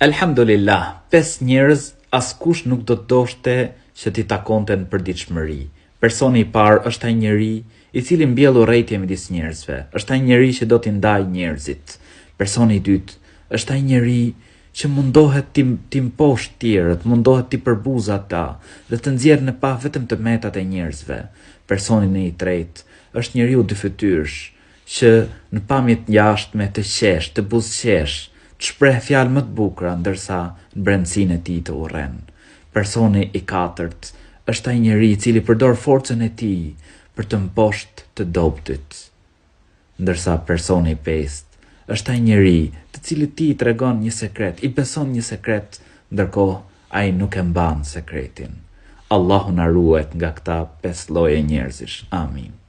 Elhamdulillah, 5 njerëz askush nuk do të doshte që t'i takonte në përditshmëri. Personi i parë është ai njeri i cili mbjell urrëtie midis njerëzve, është ai njeri që do t'i ndajë njerëzit. Personi i dytë është ai njeri që mundohet t'i mposhtë tjerët, mundohet t'i përbuzë ata dhe të nxjerrë në pa vetëm të metat e njerëzve. Personi i tretë është njeriu dyfytyrsh që në pamjet jashtme të qesh, të buzëqesh, të shpreh fjalë më të bukura ndërsa në brendësinë e tij të urren. Personi i katërt është ai njeri i cili përdor forcën e tij për të mposhtë të dobtit. Ndërsa personi i pestë është ai njeri të cilit ti i tregon një sekret, i beson një sekret, ndërkohë ai nuk e mban sekretin. Allahu na ruajt nga këta 5 lloje njerëzish. Amin.